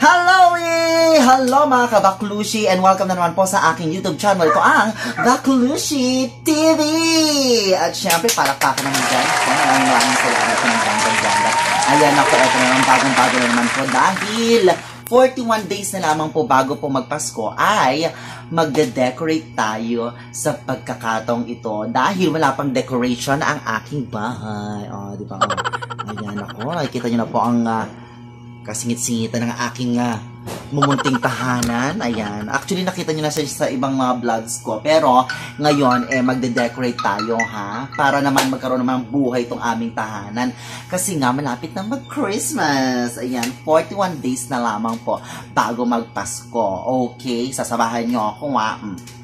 Hello! Hello mga kabaklushi and welcome na naman po sa aking YouTube channel. Ito ang Baklushi TV! At syempre, palakpakan naman dyan. Maraming salamat po ng ganda-ganda. Ayan ako, ito naman bagong-bago na naman po dahil 41 days na lamang po bago po magpasko ay magde-decorate tayo sa pagkakataong ito dahil wala pang decoration ang aking bahay. O, di ba? Ayan ako, nakikita nyo na po ang kasingit-singitan ng aking mumunting tahanan. Ayan. Actually, nakita nyo na sa ibang mga vlogs ko. Pero, ngayon, magde-decorate tayo, ha? Para naman magkaroon naman ng buhay itong aming tahanan. Kasi nga, malapit na mag-Christmas. Ayan, 41 days na lamang po bago magpasko. Okay? Sasabahan nyo ako, ha?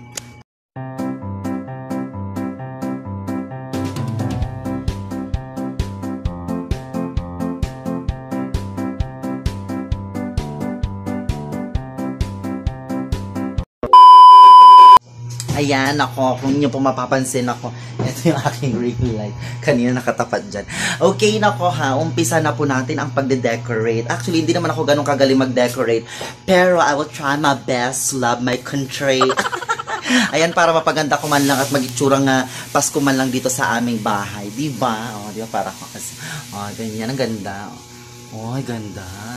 Ayan, ako, kung nyo po mapapansin ako, ito yung aking ring light. Kanina nakatapat dyan. Okay, nako ha, umpisa na po natin ang pagde-decorate. Actually, hindi naman ako ganun kagaling mag-decorate. Pero I will try my best to love my country. Ayan, para mapaganda ko man lang at mag-itsurang Pasko man lang dito sa aming bahay. Diba? O, diba? Para kasi, ganyan, ang ganda. O, ganda.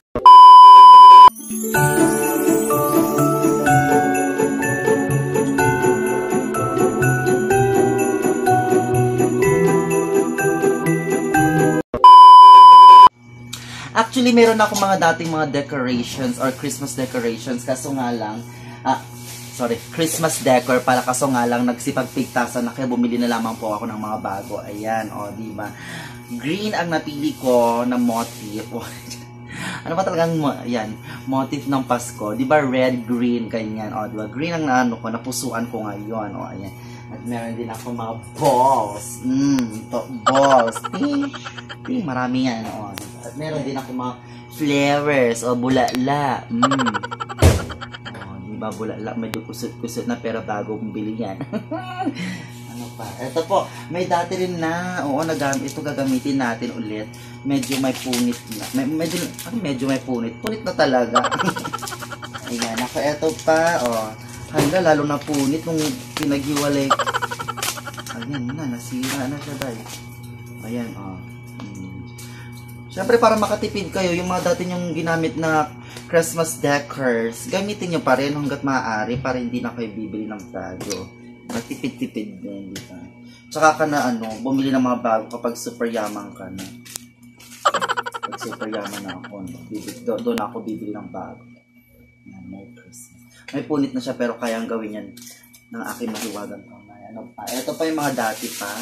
Actually, meron ako mga dating mga decorations or Christmas decorations. Kaso nga lang, Christmas decor pala. Kaso nga lang, nagsipagpigtasan na kaya bumili na lamang po ako ng mga bago. Ayan, o, diba? Green ang napili ko na motif. Ano ba talagang, yan, motif ng Pasko. Diba red, green, ganyan. O, diba? Green ang napusuan ko ngayon. O, ayan. At meron din ako mga balls. Balls. Marami yan. O, at meron din ako mga flowers o bulala. Oh, diba bulala? Medyo kusot-kusot na pero bago bumili yan. Ano pa? Ito po, may dati rin na. Oo, ito gagamitin natin ulit. Medyo may punit na. Medyo may punit. Punit na talaga. Ayan, ako ito pa. Oh, hangga lalo na punit nung pinaghiwalay. Ayan na, nasira na siya dahil. Ayan, oh. Siyempre, para makatipid kayo, yung mga dati nyong ginamit na Christmas decors, gamitin nyo pa rin hanggat maaari para hindi na kayo bibili ng bago. Matipid-tipid din, di ba? Tsaka ka na, bumili ng mga bago kapag super yaman ka na. Pag super yaman na ako, doon ako bibili ng bago. Yan, may Christmas. May punit na siya, pero kayang gawin yan ng aking mahiwagang kamay. Ano pa? Ito pa yung mga dati pa.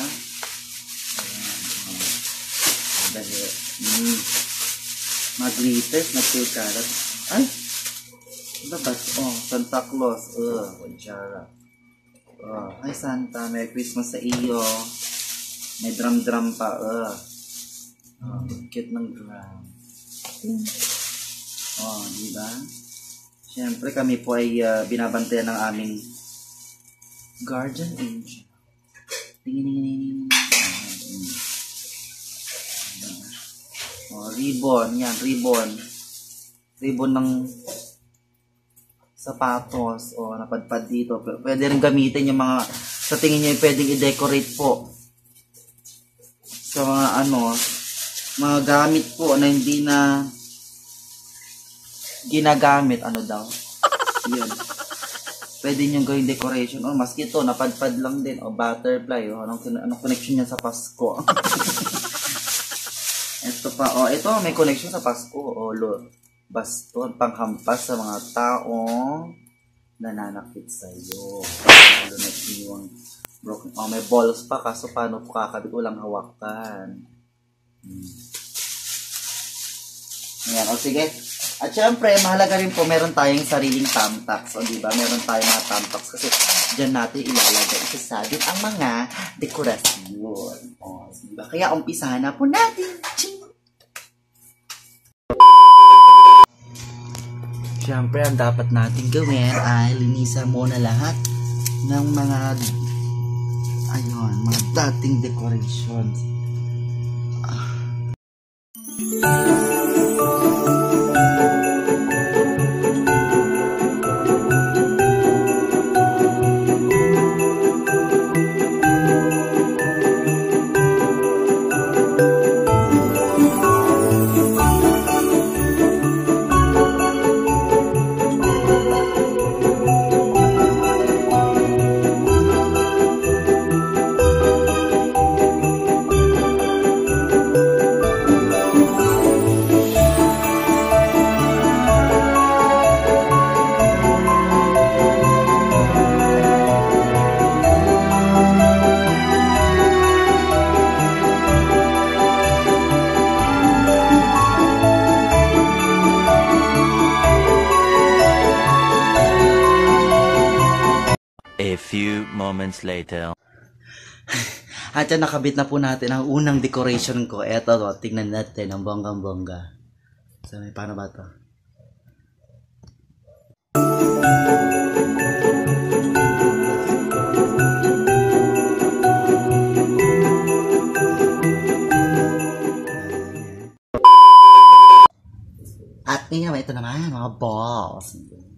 Dali. Mga glitters, nagpulkarat. Ay! Ano ba? Oh, Santa Claus. Wajara. Hi Santa, Merry Christmas sa iyo. May drum-drum pa. Cute ng drum. Diba? Siyempre kami po ay binabantayan ng aming guardian angel. Tingin. Ribbon, yan, ribbon. Ribbon ng sapatos. Napadpad dito. Pwede rin gamitin yung mga, sa tingin nyo, pwedeng i-decorate po. Sa mga, mga gamit po na hindi na ginagamit. Ano daw? Yun. Pwede nyo gawing decoration. Maski ito, napadpad lang din. Butterfly. Anong connection niya sa Pasko? Ito pa, ito may connection sa Pasko. Baston, panghampas sa mga taong nananakit sa iyo. Lalo na yung broken. May balls pa, kaso paano po kakabit? Walang hawakan. Ayan, sige. At syempre, mahalaga rin po, meron tayong sariling tamtax. Diba? Meron tayong mga tamtax kasi dyan natin ilalagay, isasabit ang mga dekorasyon. Diba? Kaya umpisahan na po natin. Siyempre, ang dapat natin gawin ay linisan muna lahat ng mga dating decorations. A few moments later. At yan, nakabit na po natin ang unang decoration ko. Eto, tingnan natin ang bonggang-bongga. So, paano ba to? At ngayon, ito naman, mga balls.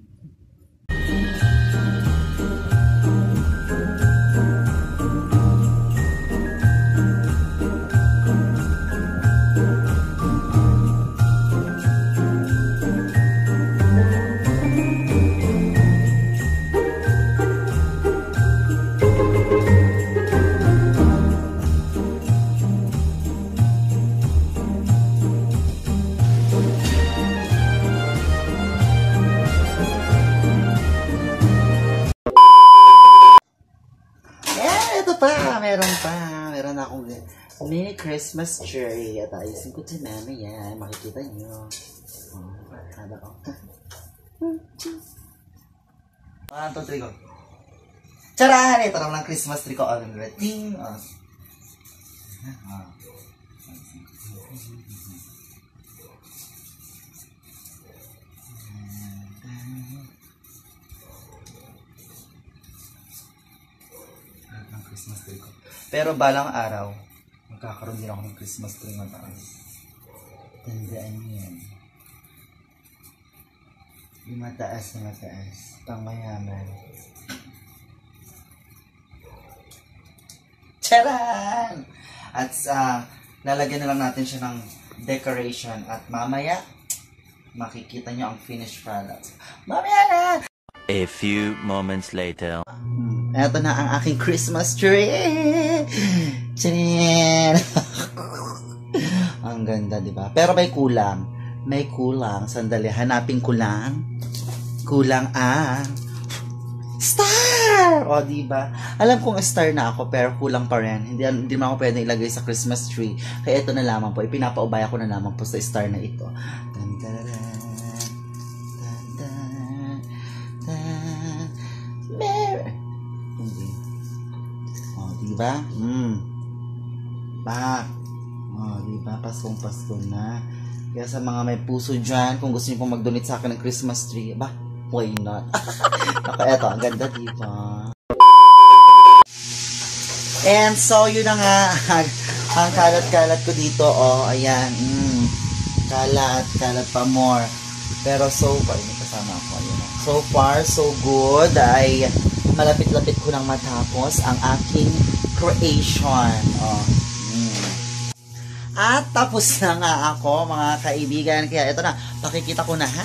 Meron akong mini Christmas tree. At ayusin ko ito mamaya. Makikita nyo. Haba ko. 1, 2, 3, go. Tcharan! Ito naman ang Christmas tree ko. Ting! Ang Christmas tree ko. Pero balang araw, magkakaroon din ako ng Christmas tree mataas. Tandaan niyo yan. Yung mataas na mataas. Pangmayaman. Charan! At lalagyan na lang natin siya ng decoration. At mamaya, makikita nyo ang finished product. Mamaya na! A few moments later. Eto na ang aking Christmas tree. Charan! Ang ganda, di ba? Pero may kulang. May kulang. Sandali, hanapin ko lang. Kulang ang star! O, di ba? Alam kong star na ako, pero kulang pa rin. Hindi naman ako pwedeng ilagay sa Christmas tree. Kaya ito na lamang po. Ipinapaubaya ko na lamang po sa star na ito. Diba? Diba? Paskong-pasko na. Kaya sa mga may puso dyan, kung gusto niyo pong mag-donate sa akin ng Christmas tree, why not? Ako, eto, ang ganda, diba? And so, yun na nga, ang kalat-kalat ko dito, ayan, kalat pa more. Pero so far, may kasama ako, yun. So far, so good, ay malapit-lapit ko nang matapos ang aking creation. At tapos na nga ako, mga kaibigan. Kaya ito na, pakikita ko na, ha?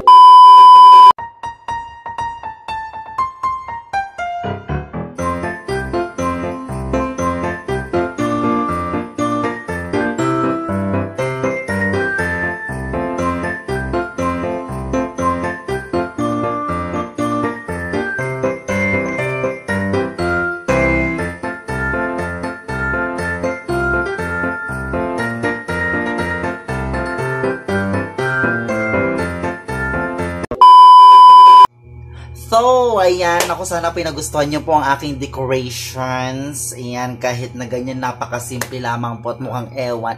So, ayan, ako sana pinagustuhan niyo po ang aking decorations. Ayan, kahit na ganyan, napakasimple lamang po at mukhang ewan.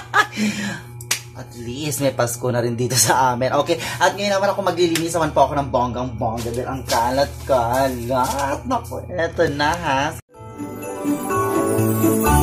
At least, may Pasko na rin dito sa amin. Okay, at ngayon naman ako maglilinis naman po ako ng bonggang-bongga dahil ang kalat-kalat. Naku, eto na ha.